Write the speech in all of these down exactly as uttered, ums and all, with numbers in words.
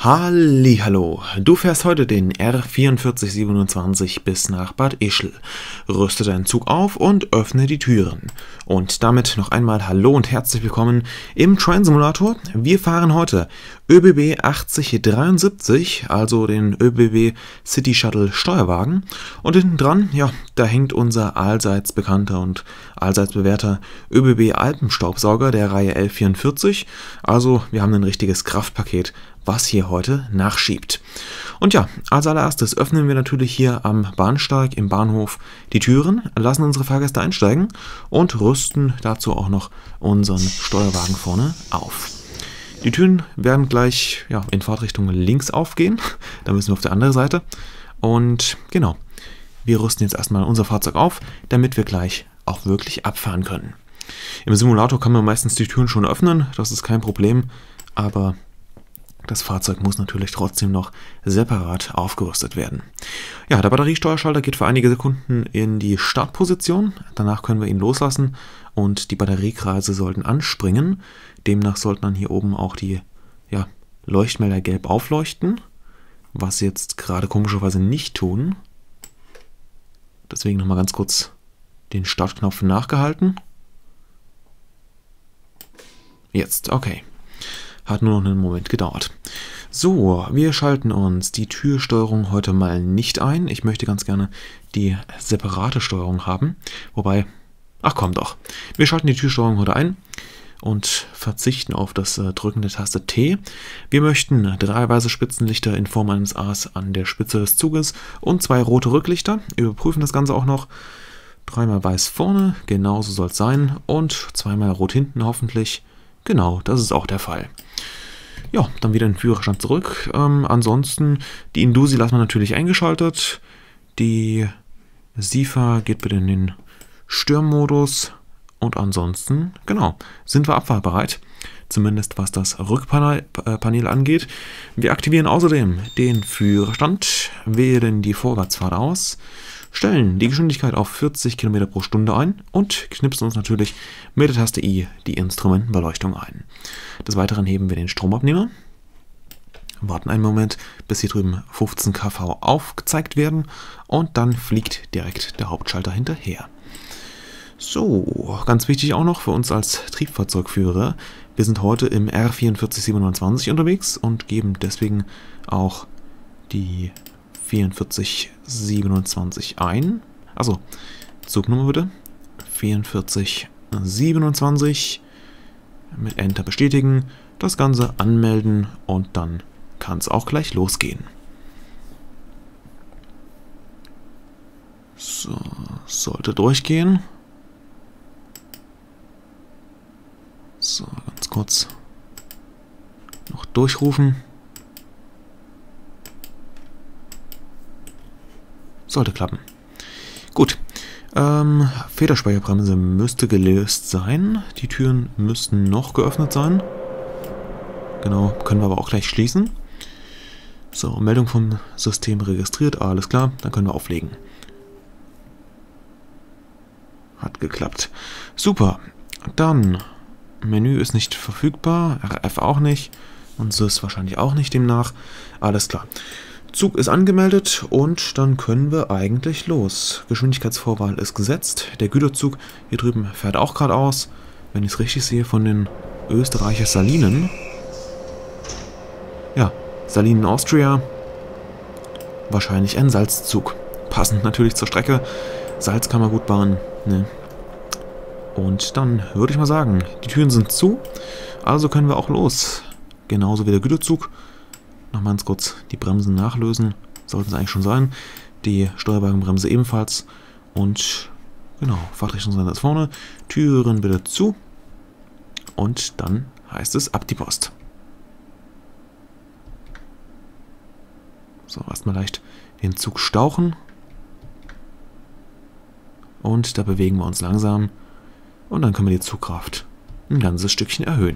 Hallihallo, du fährst heute den R vierundvierzig siebenundzwanzig bis nach Bad Ischl. Rüste deinen Zug auf und öffne die Türen. Und damit noch einmal Hallo und herzlich willkommen im Train Simulator. Wir fahren heute ÖBB achtzig dreiundsiebzig, also den ÖBB City Shuttle Steuerwagen. Und hinten dran, ja, da hängt unser allseits bekannter und allseits bewährter ÖBB Alpenstaubsauger der Reihe L vierundvierzig. Also wir haben ein richtiges Kraftpaket, was hier heute nachschiebt. Und ja, als allererstes öffnen wir natürlich hier am Bahnsteig im Bahnhof die Türen, lassen unsere Fahrgäste einsteigen und rüsten dazu auch noch unseren Steuerwagen vorne auf. Die Türen werden gleich ja, in Fahrtrichtung links aufgehen, da müssen wir auf der andere Seite. Und genau, wir rüsten jetzt erstmal unser Fahrzeug auf, damit wir gleich auch wirklich abfahren können. Im Simulator kann man meistens die Türen schon öffnen, das ist kein Problem, aber das Fahrzeug muss natürlich trotzdem noch separat aufgerüstet werden. Ja, der Batteriesteuerschalter geht für einige Sekunden in die Startposition. Danach können wir ihn loslassen und die Batteriekreise sollten anspringen. Demnach sollten dann hier oben auch die ja, Leuchtmelder gelb aufleuchten, was sie jetzt gerade komischerweise nicht tun. Deswegen nochmal ganz kurz den Startknopf nachgehalten. Jetzt, okay. Hat nur noch einen Moment gedauert. So, wir schalten uns die Türsteuerung heute mal nicht ein. Ich möchte ganz gerne die separate Steuerung haben. Wobei, ach komm doch. Wir schalten die Türsteuerung heute ein und verzichten auf das äh, Drücken der Taste T. Wir möchten drei weiße Spitzenlichter in Form eines A's an der Spitze des Zuges und zwei rote Rücklichter. Überprüfen das Ganze auch noch. Dreimal weiß vorne, genauso soll es sein. Und zweimal rot hinten hoffentlich. Genau, das ist auch der Fall. Ja, dann wieder den Führerstand zurück. Ähm, ansonsten, die Indusi lassen wir natürlich eingeschaltet. Die SIFA geht bitte in den Sturmmodus. Und ansonsten, genau, sind wir abfahrbereit. Zumindest was das Rückpanel äh, Panel angeht. Wir aktivieren außerdem den Führerstand, wählen die Vorwärtsfahrt aus, stellen die Geschwindigkeit auf vierzig Kilometer pro Stunde ein und knipsen uns natürlich mit der Taste I die Instrumentenbeleuchtung ein. Des Weiteren heben wir den Stromabnehmer, warten einen Moment, bis hier drüben fünfzehn Kilowatt aufgezeigt werden und dann fliegt direkt der Hauptschalter hinterher. So, ganz wichtig auch noch für uns als Triebfahrzeugführer, wir sind heute im R vierundvierzig siebenundzwanzig unterwegs und geben deswegen auch die vierundvierzig siebenundzwanzig ein. Also, Zugnummer bitte. vierundvierzig siebenundzwanzig. Mit Enter bestätigen. Das Ganze anmelden und dann kann es auch gleich losgehen. So, sollte durchgehen. So, ganz kurz noch durchrufen. Sollte klappen. Gut. Ähm, Federspeicherbremse müsste gelöst sein. Die Türen müssten noch geöffnet sein. Genau, können wir aber auch gleich schließen. So, Meldung vom System registriert. Alles klar, dann können wir auflegen. Hat geklappt. Super. Dann, Menü ist nicht verfügbar. R F auch nicht. Und S Y S wahrscheinlich auch nicht demnach. Alles klar. Zug ist angemeldet und dann können wir eigentlich los. Geschwindigkeitsvorwahl ist gesetzt. Der Güterzug hier drüben fährt auch geradeaus. Wenn ich es richtig sehe, von den Österreicher Salinen. Ja, Salinen Austria. Wahrscheinlich ein Salzzug. Passend natürlich zur Strecke. Salz kann man gut bauen. Ne? Und dann würde ich mal sagen, die Türen sind zu. Also können wir auch los. Genauso wie der Güterzug. Noch ganz kurz die Bremsen nachlösen. Sollten es eigentlich schon sein. Die Steuerwagenbremse ebenfalls. Und genau, Fahrtrichtungssender ist vorne. Türen bitte zu. Und dann heißt es ab die Post. So, erstmal leicht den Zug stauchen. Und da bewegen wir uns langsam. Und dann können wir die Zugkraft ein ganzes Stückchen erhöhen.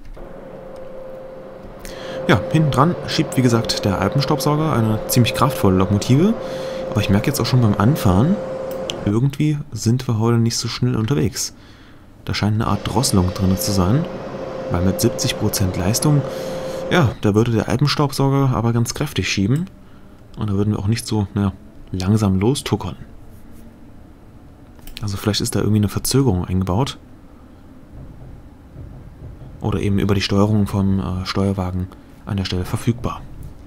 Ja, hinten dran schiebt wie gesagt der Alpenstaubsauger, eine ziemlich kraftvolle Lokomotive. Aber ich merke jetzt auch schon beim Anfahren, irgendwie sind wir heute nicht so schnell unterwegs. Da scheint eine Art Drosselung drin zu sein, weil mit siebzig Prozent Leistung Ja, da würde der Alpenstaubsauger aber ganz kräftig schieben. Und da würden wir auch nicht so, naja, langsam lostuckern. Also vielleicht ist da irgendwie eine Verzögerung eingebaut. Oder eben über die Steuerung vom äh, Steuerwagen an der Stelle verfügbar.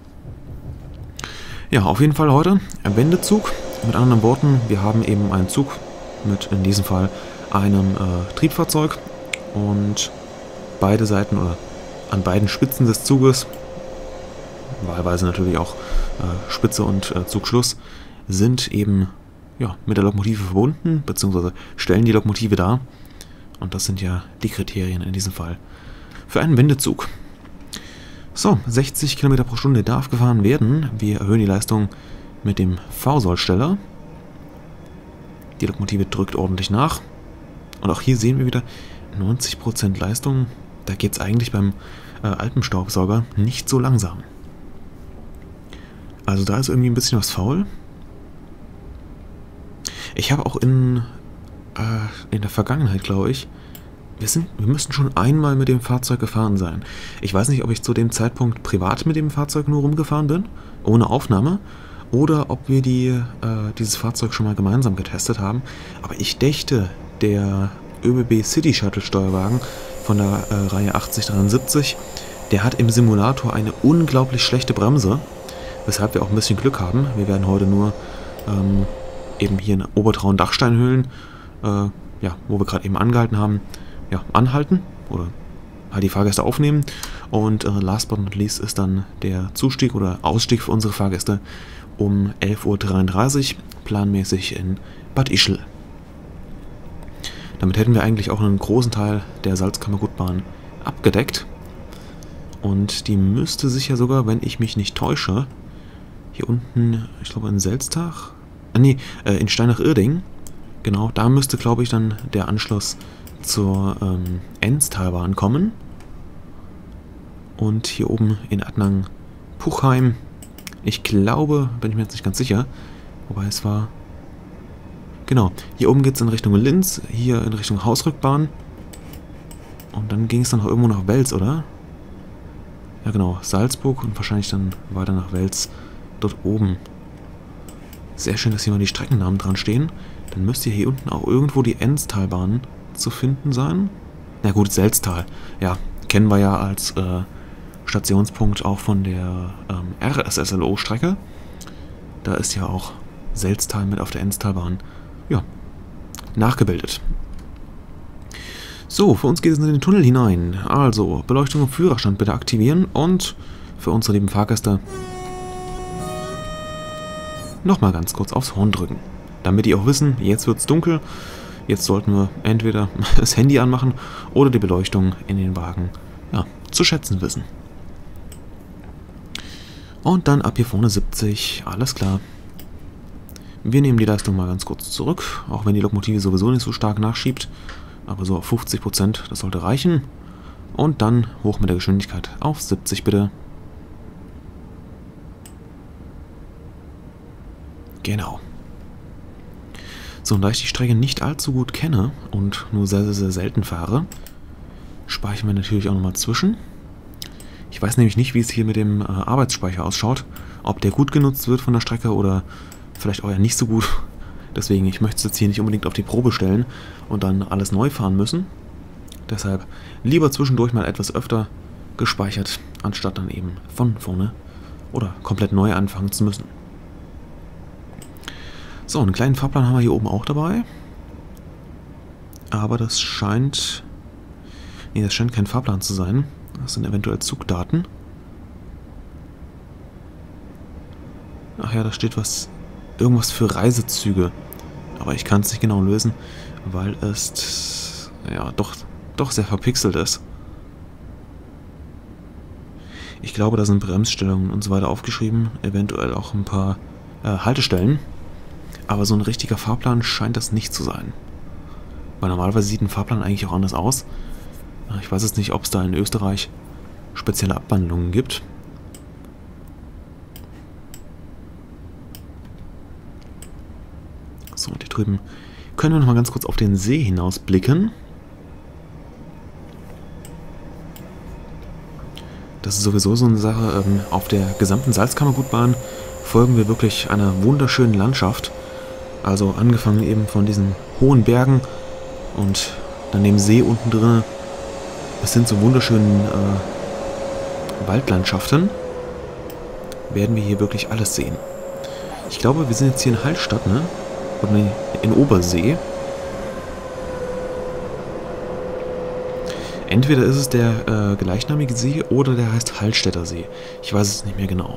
Ja, auf jeden Fall heute ein Wendezug. Mit anderen Worten, wir haben eben einen Zug mit in diesem Fall einem äh, Triebfahrzeug. Und beide Seiten oder an beiden Spitzen des Zuges, wahlweise natürlich auch äh, Spitze und äh, Zugschluss, sind eben ja, mit der Lokomotive verbunden, beziehungsweise stellen die Lokomotive dar. Und das sind ja die Kriterien in diesem Fall für einen Wendezug. So, sechzig Kilometer pro Stunde darf gefahren werden. Wir erhöhen die Leistung mit dem V-Sollsteller. Die Lokomotive drückt ordentlich nach. Und auch hier sehen wir wieder neunzig Prozent Leistung. Da geht es eigentlich beim äh, Alpenstaubsauger nicht so langsam. Also da ist irgendwie ein bisschen was faul. Ich habe auch in, äh, in der Vergangenheit, glaube ich, wir, sind, wir müssten schon einmal mit dem Fahrzeug gefahren sein. Ich weiß nicht, ob ich zu dem Zeitpunkt privat mit dem Fahrzeug nur rumgefahren bin, ohne Aufnahme, oder ob wir die, äh, dieses Fahrzeug schon mal gemeinsam getestet haben. Aber ich dächte, der ÖBB City Shuttle Steuerwagen von der äh, Reihe achtzig dreiundsiebzig, der hat im Simulator eine unglaublich schlechte Bremse, weshalb wir auch ein bisschen Glück haben. Wir werden heute nur ähm, eben hier in Obertraun-Dachsteinhöhlen, äh, ja, wo wir gerade eben angehalten haben, ja, anhalten oder halt die Fahrgäste aufnehmen. Und äh, last but not least ist dann der Zustieg oder Ausstieg für unsere Fahrgäste um elf Uhr dreiunddreißig, planmäßig in Bad Ischl. Damit hätten wir eigentlich auch einen großen Teil der Salzkammergutbahn abgedeckt. Und die müsste sich ja sogar, wenn ich mich nicht täusche, hier unten, ich glaube in Selstach, ah nee, äh, in Steinach-Irding, genau, da müsste, glaube ich, dann der Anschluss zur ähm, Enztalbahn kommen. Und hier oben in Attnang-Puchheim, ich glaube, bin ich mir jetzt nicht ganz sicher, wobei es war, genau, hier oben geht es in Richtung Linz, hier in Richtung Hausrückbahn. Und dann ging es dann noch irgendwo nach Wels, oder? Ja genau, Salzburg und wahrscheinlich dann weiter nach Wels, dort oben. Sehr schön, dass hier mal die Streckennamen dran stehen. Dann müsste hier unten auch irgendwo die Enztalbahn zu finden sein. Na gut, Selztal. Ja, kennen wir ja als äh, Stationspunkt auch von der ähm, R S S L O-Strecke. Da ist ja auch Selztal mit auf der Enztalbahn, ja, nachgebildet. So, für uns geht es in den Tunnel hinein. Also, Beleuchtung und Führerstand bitte aktivieren und für unsere lieben Fahrgäste nochmal ganz kurz aufs Horn drücken. Damit die auch wissen, jetzt wird es dunkel. Jetzt sollten wir entweder das Handy anmachen oder die Beleuchtung in den Wagen, ja, zu schätzen wissen. Und dann ab hier vorne siebzig, alles klar. Wir nehmen die Leistung mal ganz kurz zurück, auch wenn die Lokomotive sowieso nicht so stark nachschiebt. Aber so auf fünfzig Prozent, das sollte reichen. Und dann hoch mit der Geschwindigkeit auf siebzig bitte. Genau. So, und da ich die Strecke nicht allzu gut kenne und nur sehr, sehr, sehr selten fahre, speichern wir natürlich auch nochmal zwischen. Ich weiß nämlich nicht, wie es hier mit dem äh, Arbeitsspeicher ausschaut. Ob der gut genutzt wird von der Strecke oder vielleicht auch ja nicht so gut. Deswegen, ich möchte es jetzt hier nicht unbedingt auf die Probe stellen und dann alles neu fahren müssen. Deshalb lieber zwischendurch mal etwas öfter gespeichert, anstatt dann eben von vorne oder komplett neu anfangen zu müssen. So, einen kleinen Fahrplan haben wir hier oben auch dabei. Aber das scheint... Nee, das scheint kein Fahrplan zu sein. Das sind eventuell Zugdaten. Ach ja, da steht was... Irgendwas für Reisezüge. Aber ich kann es nicht genau lösen, weil es... Ja, doch, doch sehr verpixelt ist. Ich glaube, da sind Bremsstellungen und so weiter aufgeschrieben. Eventuell auch ein paar äh, Haltestellen. Aber so ein richtiger Fahrplan scheint das nicht zu sein. Weil normalerweise sieht ein Fahrplan eigentlich auch anders aus. Ich weiß jetzt nicht, ob es da in Österreich spezielle Abwandlungen gibt. So, und hier drüben können wir noch mal ganz kurz auf den See hinausblicken. Das ist sowieso so eine Sache. Ähm, auf der gesamten Salzkammergutbahn folgen wir wirklich einer wunderschönen Landschaft. Also angefangen eben von diesen hohen Bergen und dann dem See unten drin. bis hin zu wunderschönen äh, Waldlandschaften. Werden wir hier wirklich alles sehen. Ich glaube, wir sind jetzt hier in Hallstatt, ne? Oder nee, in Obersee. Entweder ist es der äh, gleichnamige See oder der heißt Hallstätter See. Ich weiß es nicht mehr genau.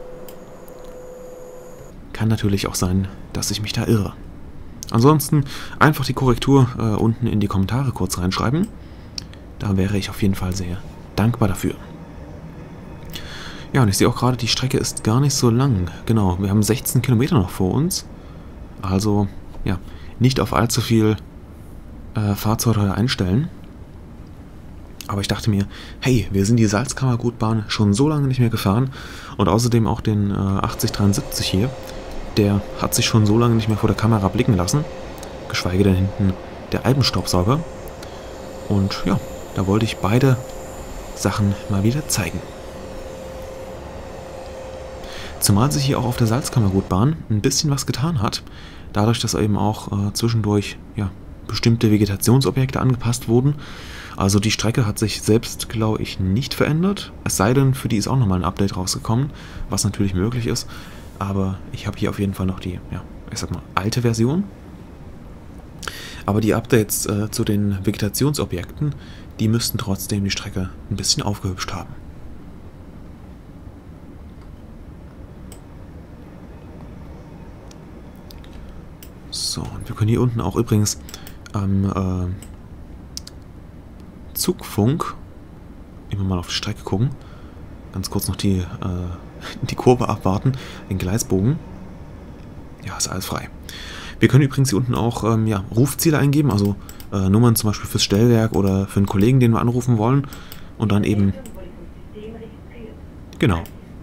Kann natürlich auch sein, dass ich mich da irre. Ansonsten einfach die Korrektur äh, unten in die Kommentare kurz reinschreiben. Da wäre ich auf jeden Fall sehr dankbar dafür. Ja, und ich sehe auch gerade, die Strecke ist gar nicht so lang. Genau, wir haben sechzehn Kilometer noch vor uns. Also, ja, nicht auf allzu viel äh, Fahrzeuge einstellen. Aber ich dachte mir, hey, wir sind die Salzkammergutbahn schon so lange nicht mehr gefahren. Und außerdem auch den äh, achtzig dreiundsiebzig hier. Der hat sich schon so lange nicht mehr vor der Kamera blicken lassen. Geschweige denn hinten der Alpenstaubsauger. Und ja, da wollte ich beide Sachen mal wieder zeigen. Zumal sich hier auch auf der Salzkammergutbahn ein bisschen was getan hat. Dadurch, dass eben auch äh, zwischendurch ja, bestimmte Vegetationsobjekte angepasst wurden. Also die Strecke hat sich selbst, glaube ich, nicht verändert. Es sei denn, für die ist auch nochmal ein Update rausgekommen, was natürlich möglich ist. Aber ich habe hier auf jeden Fall noch die, ja, ich sag mal, alte Version. Aber die Updates äh, zu den Vegetationsobjekten, die müssten trotzdem die Strecke ein bisschen aufgehübscht haben. So, und wir können hier unten auch übrigens am äh, Zugfunk immer mal auf die Strecke gucken. Ganz kurz noch die, äh, die Kurve abwarten, den Gleisbogen. Ja, ist alles frei. Wir können übrigens hier unten auch ähm, ja, Rufziele eingeben, also äh, Nummern zum Beispiel fürs Stellwerk oder für einen Kollegen, den wir anrufen wollen. Und dann eben... Genau.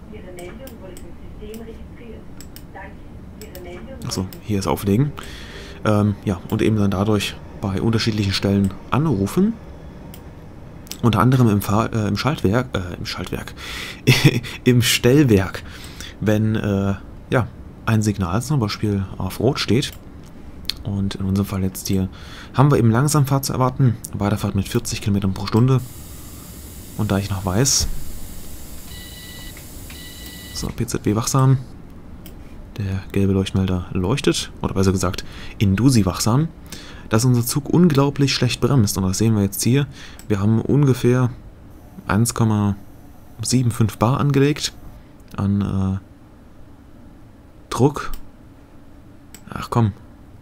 Achso, hier ist Auflegen. Ähm, ja, und eben dann dadurch bei unterschiedlichen Stellen anrufen. Unter anderem im, Fahr äh, im Schaltwerk, äh, im Schaltwerk, im Stellwerk, wenn äh, ja, ein Signal zum Beispiel auf Rot steht. Und in unserem Fall jetzt hier haben wir eben Langsamfahrt zu erwarten. Weiterfahrt mit vierzig Kilometern pro Stunde. Und da ich noch weiß, so, P Z W wachsam, der gelbe Leuchtmelder leuchtet, oder besser gesagt, Indusi wachsam, dass unser Zug unglaublich schlecht bremst. Und das sehen wir jetzt hier. Wir haben ungefähr eins Komma fünfundsiebzig Bar angelegt an äh, Druck. Ach komm.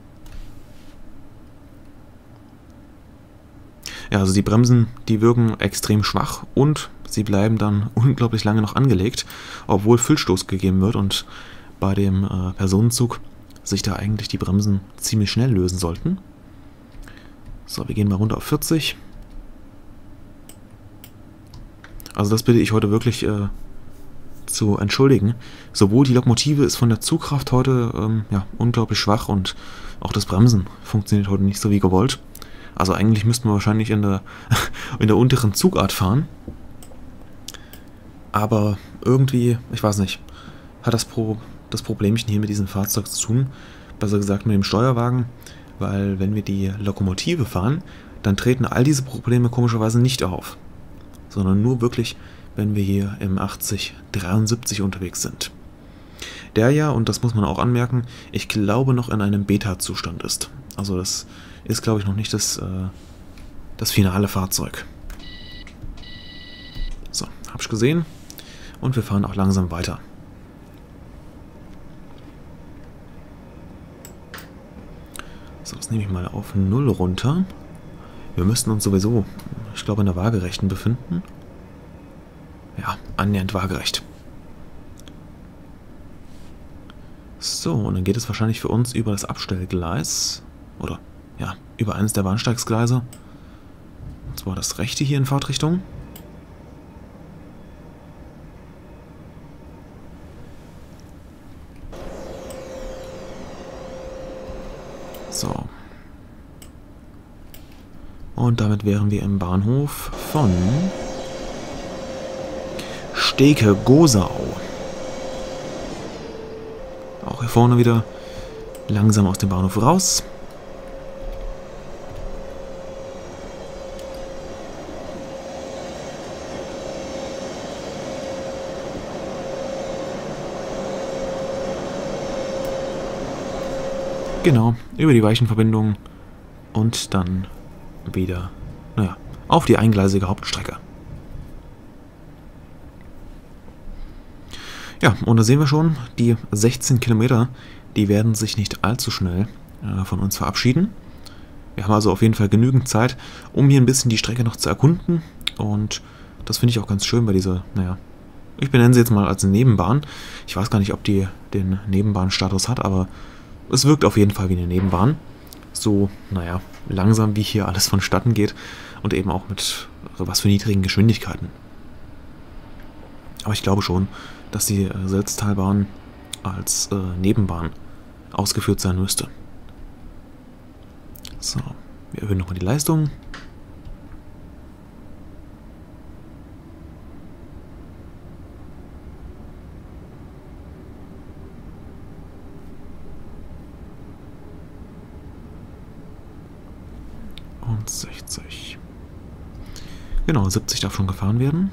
Ja, also die Bremsen, die wirken extrem schwach und sie bleiben dann unglaublich lange noch angelegt, obwohl Füllstoß gegeben wird und bei dem äh, Personenzug sich da eigentlich die Bremsen ziemlich schnell lösen sollten. So, wir gehen mal runter auf vierzig. Also das bitte ich heute wirklich äh, zu entschuldigen. Sowohl die Lokomotive ist von der Zugkraft heute ähm, ja, unglaublich schwach und auch das Bremsen funktioniert heute nicht so wie gewollt. Also eigentlich müssten wir wahrscheinlich in der, in der unteren Zugart fahren. Aber irgendwie, ich weiß nicht, hat das, Pro, das Problemchen hier mit diesem Fahrzeug zu tun. Besser gesagt mit dem Steuerwagen. Weil wenn wir die Lokomotive fahren, dann treten all diese Probleme komischerweise nicht auf. Sondern nur wirklich, wenn wir hier im achtzig dreiundsiebzig unterwegs sind. Der ja, und das muss man auch anmerken, ich glaube noch in einem Beta-Zustand ist. Also das ist, glaube ich, noch nicht das, äh, das finale Fahrzeug. So, hab ich gesehen. Und wir fahren auch langsam weiter. So, das nehme ich mal auf null runter. Wir müssten uns sowieso, ich glaube, in der Waagerechten befinden. Ja, annähernd waagerecht. So, und dann geht es wahrscheinlich für uns über das Abstellgleis. Oder, ja, über eines der Bahnsteigsgleise. Und zwar das rechte hier in Fahrtrichtung. So. Und damit wären wir im Bahnhof von Steke Gosau. Auch hier vorne wieder langsam aus dem Bahnhof raus. Genau, über die Weichenverbindung und dann wieder, naja, auf die eingleisige Hauptstrecke. Ja, und da sehen wir schon, die sechzehn Kilometer, die werden sich nicht allzu schnell äh, von uns verabschieden. Wir haben also auf jeden Fall genügend Zeit, um hier ein bisschen die Strecke noch zu erkunden. Und das finde ich auch ganz schön bei dieser, naja, ich benenne sie jetzt mal als Nebenbahn. Ich weiß gar nicht, ob die den Nebenbahnstatus hat, aber es wirkt auf jeden Fall wie eine Nebenbahn. So, naja, langsam wie hier alles vonstatten geht und eben auch mit was für niedrigen Geschwindigkeiten. Aber ich glaube schon, dass die äh, Selztalbahn als äh, Nebenbahn ausgeführt sein müsste. So, wir erhöhen nochmal die Leistung. Und sechzig. Genau, siebzig darf schon gefahren werden.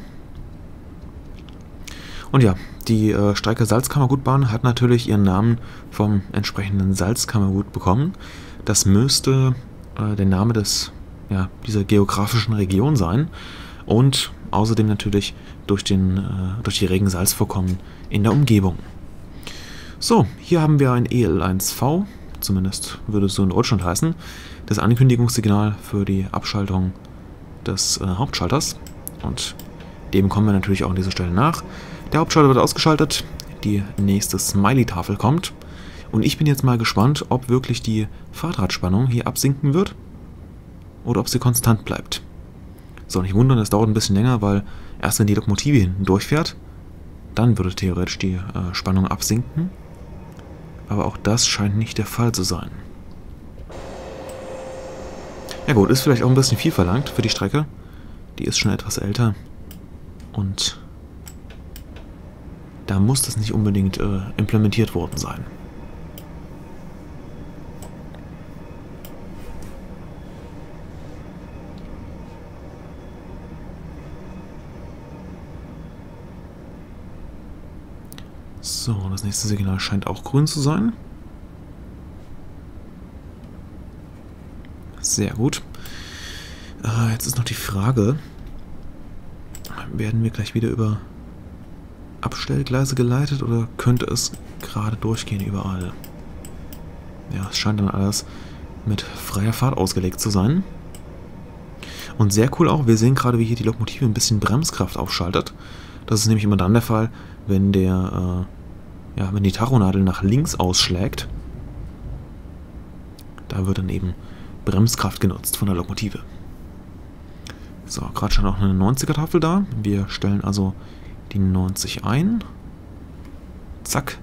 Und ja, die äh, Strecke Salzkammergutbahn hat natürlich ihren Namen vom entsprechenden Salzkammergut bekommen. Das müsste äh, der Name des, ja, dieser geografischen Region sein. Und außerdem natürlich durch, den, äh, durch die regen Salzvorkommen in der Umgebung. So, hier haben wir ein E L eins V, zumindest würde es so in Deutschland heißen, das Ankündigungssignal für die Abschaltung des äh, Hauptschalters. Und dem kommen wir natürlich auch an dieser Stelle nach. Der Hauptschalter wird ausgeschaltet, die nächste Smiley-Tafel kommt. Und ich bin jetzt mal gespannt, ob wirklich die Fahrradspannung hier absinken wird oder ob sie konstant bleibt. So, nicht wundern, das dauert ein bisschen länger, weil erst wenn die Lokomotive hinten durchfährt, dann würde theoretisch die äh, Spannung absinken. Aber auch das scheint nicht der Fall zu sein. Ja gut, ist vielleicht auch ein bisschen viel verlangt für die Strecke. Die ist schon etwas älter. Und da muss das nicht unbedingt äh, implementiert worden sein. So, das nächste Signal scheint auch grün zu sein. Sehr gut. Äh, jetzt ist noch die Frage, werden wir gleich wieder über Abstellgleise geleitet oder könnte es gerade durchgehen überall? Ja, es scheint dann alles mit freier Fahrt ausgelegt zu sein. Und sehr cool auch, wir sehen gerade, wie hier die Lokomotive ein bisschen Bremskraft aufschaltet. Das ist nämlich immer dann der Fall, wenn der, äh, ja, wenn die Tachonadel nach links ausschlägt. Da wird dann eben Bremskraft genutzt von der Lokomotive. So, gerade schon auch eine neunziger-Tafel da. Wir stellen also die neunzig ein. Zack.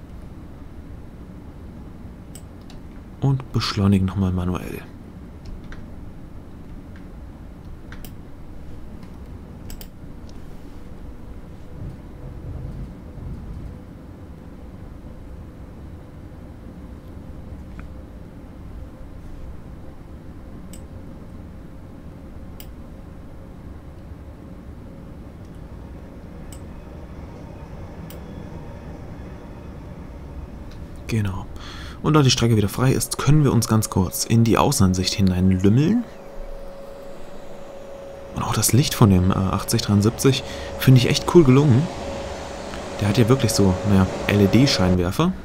Und beschleunigen nochmal manuell. Genau. Und da die Strecke wieder frei ist, können wir uns ganz kurz in die Außenansicht hineinlümmeln. Und auch das Licht von dem äh, achtzig dreiundsiebzig finde ich echt cool gelungen. Der hat ja wirklich so, naja, L E D-Scheinwerfer.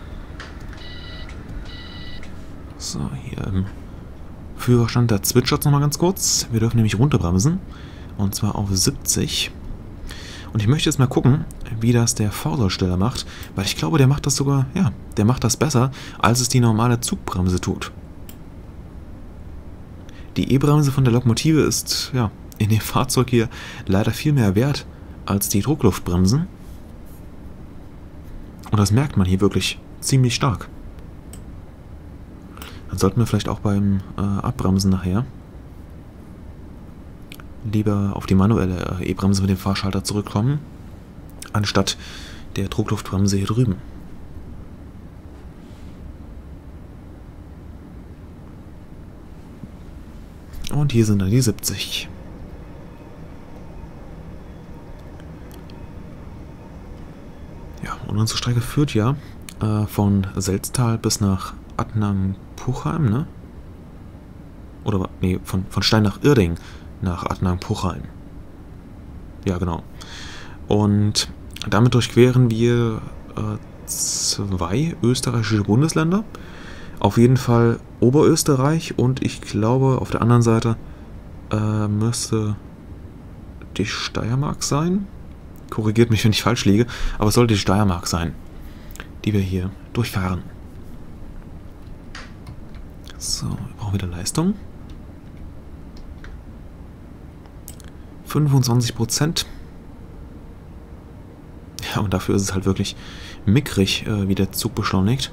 So, hier im Führerstand, da zwitschert es nochmal ganz kurz. Wir dürfen nämlich runterbremsen. Und zwar auf siebzig. Und ich möchte jetzt mal gucken, wie das der Vordersteller macht, weil ich glaube, der macht das sogar, ja, der macht das besser, als es die normale Zugbremse tut. Die E-Bremse von der Lokomotive ist, ja, in dem Fahrzeug hier leider viel mehr wert als die Druckluftbremsen. Und das merkt man hier wirklich ziemlich stark. Dann sollten wir vielleicht auch beim äh, Abbremsen nachher lieber auf die manuelle äh, E-Bremse mit dem Fahrschalter zurückkommen. anstatt der Druckluftbremse hier drüben. Und hier sind dann die siebzig. Ja, und unsere Strecke führt ja äh, von Selztal bis nach Attnang-Puchheim, ne? Oder, nee, von, von Stein nach Irding nach Attnang-Puchheim. Ja, genau. Und damit durchqueren wir äh, zwei österreichische Bundesländer. Auf jeden Fall Oberösterreich und ich glaube, auf der anderen Seite äh, müsste die Steiermark sein. Korrigiert mich, wenn ich falsch liege, aber es sollte die Steiermark sein, die wir hier durchfahren. So, wir brauchen wieder Leistung. fünfundzwanzig Prozent. Ja, und dafür ist es halt wirklich mickrig, äh, wie der Zug beschleunigt.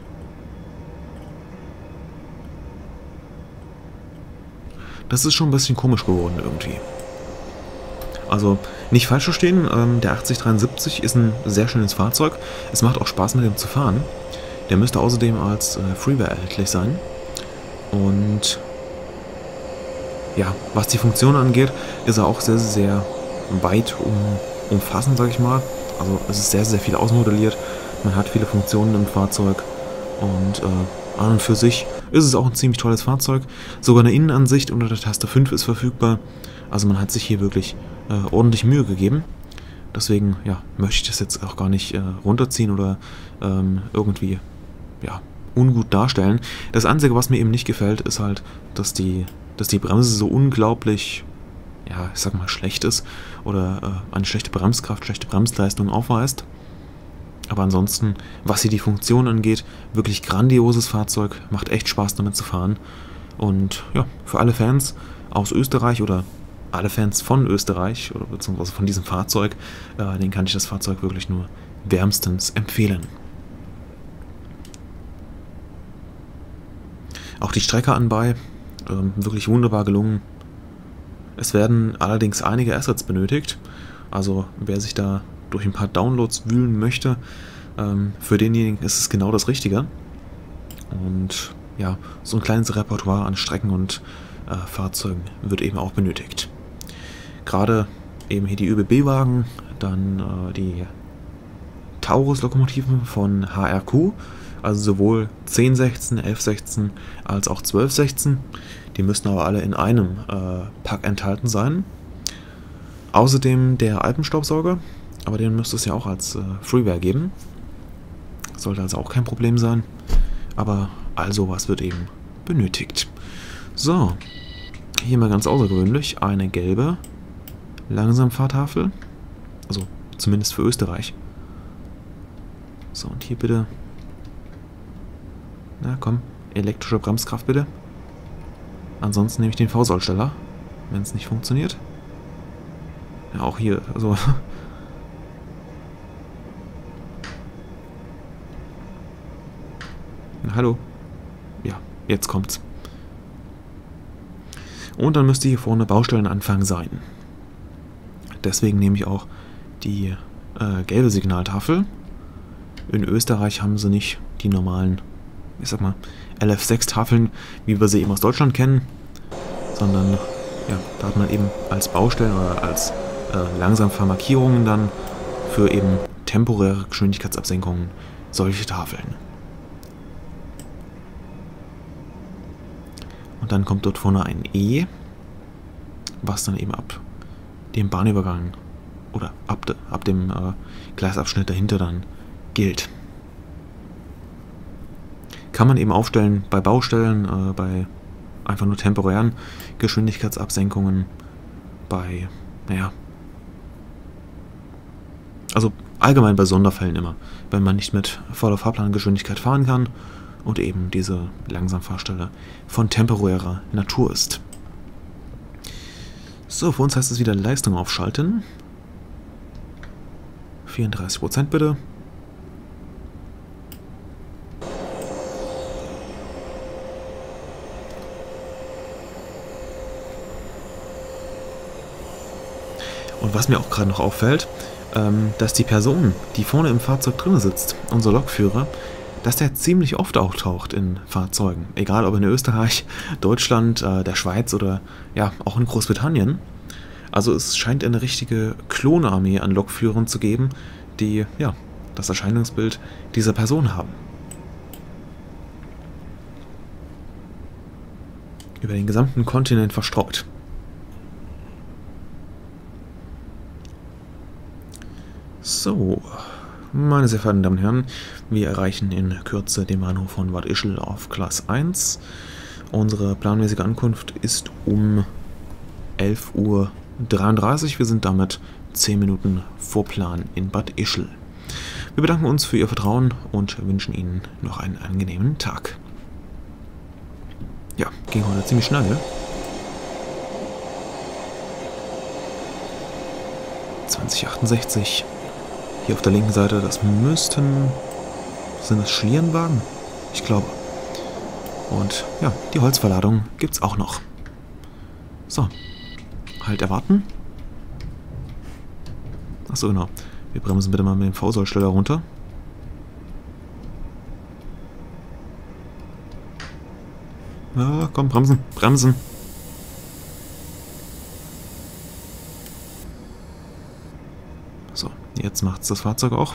Das ist schon ein bisschen komisch geworden irgendwie. Also, nicht falsch verstehen, ähm, der achtzig dreiundsiebzig ist ein sehr schönes Fahrzeug. Es macht auch Spaß, mit dem zu fahren. Der müsste außerdem als äh, Freeware erhältlich sein. Und ja, was die Funktion angeht, ist er auch sehr, sehr weit um, umfassend, sag ich mal. Also es ist sehr, sehr viel ausmodelliert. Man hat viele Funktionen im Fahrzeug. Und äh, an und für sich ist es auch ein ziemlich tolles Fahrzeug. Sogar eine Innenansicht unter der Taste fünf ist verfügbar. Also man hat sich hier wirklich äh, ordentlich Mühe gegeben. Deswegen ja, möchte ich das jetzt auch gar nicht äh, runterziehen oder ähm, irgendwie ja, ungut darstellen. Das Einzige, was mir eben nicht gefällt, ist halt, dass die, dass die Bremse so unglaublich, ja, ich sag mal, schlecht ist oder äh, eine schlechte Bremskraft, schlechte Bremsleistung aufweist. Aber ansonsten, was hier die Funktion angeht, wirklich grandioses Fahrzeug, macht echt Spaß damit zu fahren. Und ja, für alle Fans aus Österreich oder alle Fans von Österreich oder beziehungsweise von diesem Fahrzeug, äh, denen kann ich das Fahrzeug wirklich nur wärmstens empfehlen. Auch die Strecke anbei, ähm, wirklich wunderbar gelungen. Es werden allerdings einige Assets benötigt, also wer sich da durch ein paar Downloads wühlen möchte, ähm, für denjenigen ist es genau das Richtige. Und ja, so ein kleines Repertoire an Strecken und äh, Fahrzeugen wird eben auch benötigt. Gerade eben hier die ÖBB-Wagen, dann äh, die Taurus-Lokomotiven von H R Q, also sowohl zehn sechzehn, elf sechzehn als auch zwölf sechzehn. Die müssen aber alle in einem äh, Pack enthalten sein. Außerdem der Alpenstaubsauger, aber den müsste es ja auch als äh, Freeware geben. Sollte also auch kein Problem sein. Aber all sowas wird eben benötigt. So, hier mal ganz außergewöhnlich eine gelbe Langsamfahrtafel. Also zumindest für Österreich. So, und hier bitte. Na komm, elektrische Bremskraft bitte. Ansonsten nehme ich den V-Sollsteller, wenn es nicht funktioniert. Ja, auch hier, also. Na, hallo. Ja, jetzt kommt's. Und dann müsste hier vorne Baustellenanfang sein. Deswegen nehme ich auch die äh, gelbe Signaltafel. In Österreich haben sie nicht die normalen, ich sag mal, L F sechs Tafeln, wie wir sie eben aus Deutschland kennen, sondern ja, da hat man eben als Baustellen oder als äh, Langsamfahrmarkierungen dann für eben temporäre Geschwindigkeitsabsenkungen solche Tafeln. Und dann kommt dort vorne ein E, was dann eben ab dem Bahnübergang oder ab, de, ab dem äh, Gleisabschnitt dahinter dann gilt. Kann man eben aufstellen bei Baustellen, äh, bei einfach nur temporären Geschwindigkeitsabsenkungen, bei, naja, also allgemein bei Sonderfällen immer, wenn man nicht mit voller Fahrplangeschwindigkeit fahren kann und eben diese Langsamfahrstelle von temporärer Natur ist. So, für uns heißt es wieder Leistung aufschalten. vierunddreißig Prozent bitte. Und was mir auch gerade noch auffällt, ähm, dass die Person, die vorne im Fahrzeug drin sitzt, unser Lokführer, dass der ziemlich oft auftaucht in Fahrzeugen. Egal ob in Österreich, Deutschland, äh, der Schweiz oder ja, auch in Großbritannien. Also es scheint eine richtige Klonarmee an Lokführern zu geben, die ja das Erscheinungsbild dieser Person haben. Über den gesamten Kontinent verstreut. So, meine sehr verehrten Damen und Herren, wir erreichen in Kürze den Bahnhof von Bad Ischl auf Gleis eins. Unsere planmäßige Ankunft ist um elf Uhr dreiunddreißig. Wir sind damit zehn Minuten vor Plan in Bad Ischl. Wir bedanken uns für Ihr Vertrauen und wünschen Ihnen noch einen angenehmen Tag. Ja, ging heute ziemlich schnell. zwanzig achtundsechzig. Hier auf der linken Seite, das müssten... Sind das Schlierenwagen? Ich glaube. Und ja, die Holzverladung gibt's auch noch. So. Halt erwarten. Achso, genau. Wir bremsen bitte mal mit dem V-Sollsteller runter. Ja, komm, bremsen, bremsen. So, jetzt macht's das Fahrzeug auch.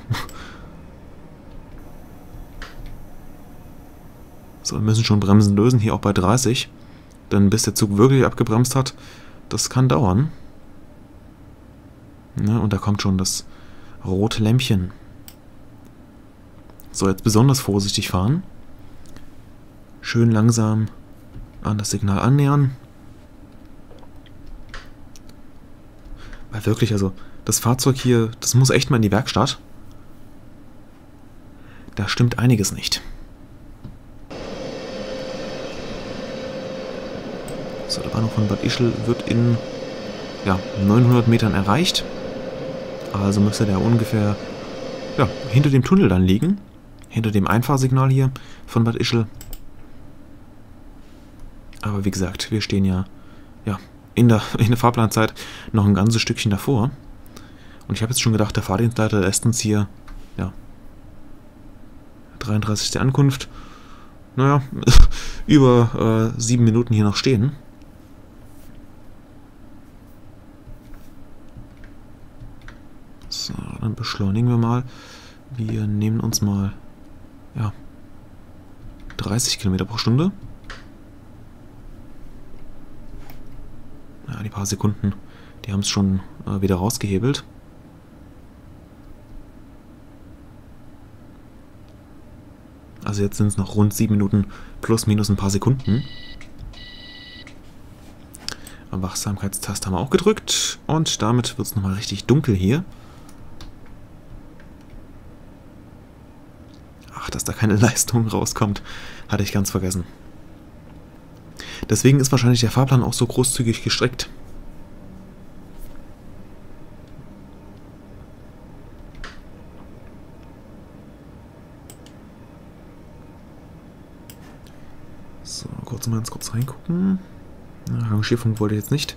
So, wir müssen schon Bremsen lösen, hier auch bei dreißig. Denn bis der Zug wirklich abgebremst hat, das kann dauern. Ja, und da kommt schon das rote Lämpchen. So, jetzt besonders vorsichtig fahren. Schön langsam an das Signal annähern. Weil wirklich, also, das Fahrzeug hier, das muss echt mal in die Werkstatt. Da stimmt einiges nicht. So, der Bahnhof von Bad Ischl wird in ja, neunhundert Metern erreicht. Also müsste der ungefähr ja, hinter dem Tunnel dann liegen. Hinter dem Einfahrsignal hier von Bad Ischl. Aber wie gesagt, wir stehen ja, ja in, der, in der Fahrplanzeit noch ein ganzes Stückchen davor. Und ich habe jetzt schon gedacht, der Fahrdienstleiter lässt uns hier, ja, dreiunddreißigste Ankunft, naja, über äh, sieben Minuten hier noch stehen. So, dann beschleunigen wir mal. Wir nehmen uns mal, ja, dreißig Kilometer pro Stunde. Ja, die paar Sekunden, die haben es schon äh, wieder rausgehebelt. Also jetzt sind es noch rund sieben Minuten plus minus ein paar Sekunden. Wachsamkeitstaste haben wir auch gedrückt. Und damit wird es nochmal richtig dunkel hier. Ach, dass da keine Leistung rauskommt, hatte ich ganz vergessen. Deswegen ist wahrscheinlich der Fahrplan auch so großzügig gestrickt. So, kurz mal ganz kurz reingucken. Na, Rangierfunk wollte ich jetzt nicht.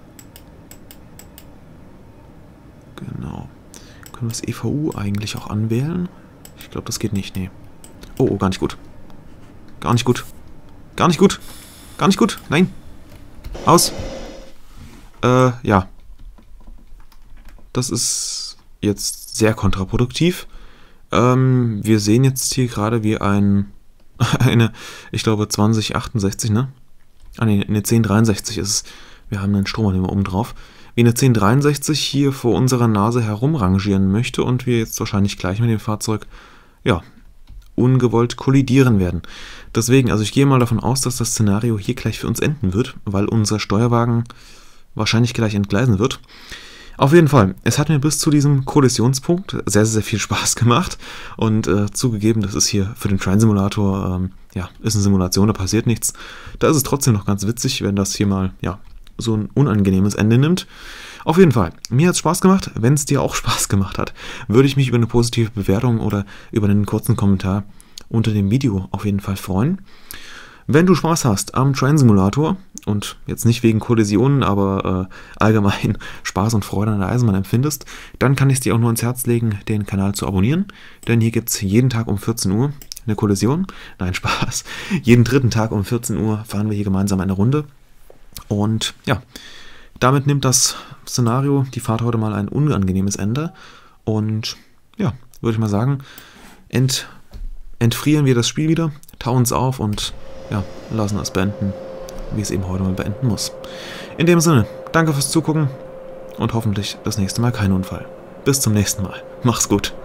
Genau. Können wir das E V U eigentlich auch anwählen? Ich glaube, das geht nicht, nee. Oh, oh, gar nicht gut. Gar nicht gut. Gar nicht gut. Gar nicht gut. Nein. Aus. Äh, ja. Das ist jetzt sehr kontraproduktiv. Ähm, wir sehen jetzt hier gerade wie ein... eine, ich glaube, zwanzig achtundsechzig, ne? Ah, ne, eine zehn dreiundsechzig ist es. Wir haben einen Stromannehmer oben drauf. Wie eine zehn dreiundsechzig hier vor unserer Nase herumrangieren möchte und wir jetzt wahrscheinlich gleich mit dem Fahrzeug, ja, ungewollt kollidieren werden. Deswegen, also ich gehe mal davon aus, dass das Szenario hier gleich für uns enden wird, weil unser Steuerwagen wahrscheinlich gleich entgleisen wird. Auf jeden Fall, es hat mir bis zu diesem Kollisionspunkt sehr, sehr viel Spaß gemacht und äh, zugegeben, das ist hier für den Train Simulator, ähm, ja, ist eine Simulation, da passiert nichts. Da ist es trotzdem noch ganz witzig, wenn das hier mal, ja, so ein unangenehmes Ende nimmt. Auf jeden Fall, mir hat es Spaß gemacht. Wenn es dir auch Spaß gemacht hat, würde ich mich über eine positive Bewertung oder über einen kurzen Kommentar unter dem Video auf jeden Fall freuen. Wenn du Spaß hast am Train Simulator und jetzt nicht wegen Kollisionen, aber äh, allgemein Spaß und Freude an der Eisenbahn empfindest, dann kann ich es dir auch nur ins Herz legen, den Kanal zu abonnieren, denn hier gibt es jeden Tag um vierzehn Uhr eine Kollision. Nein, Spaß. Jeden dritten Tag um vierzehn Uhr fahren wir hier gemeinsam eine Runde. Und ja, damit nimmt das Szenario, die Fahrt heute mal ein unangenehmes Ende. Und ja, würde ich mal sagen, ent, entfrieren wir das Spiel wieder, tauen es auf und ja, lassen es beenden, wie es eben heute mal beenden muss. In dem Sinne, danke fürs Zugucken und hoffentlich das nächste Mal kein Unfall. Bis zum nächsten Mal. Mach's gut.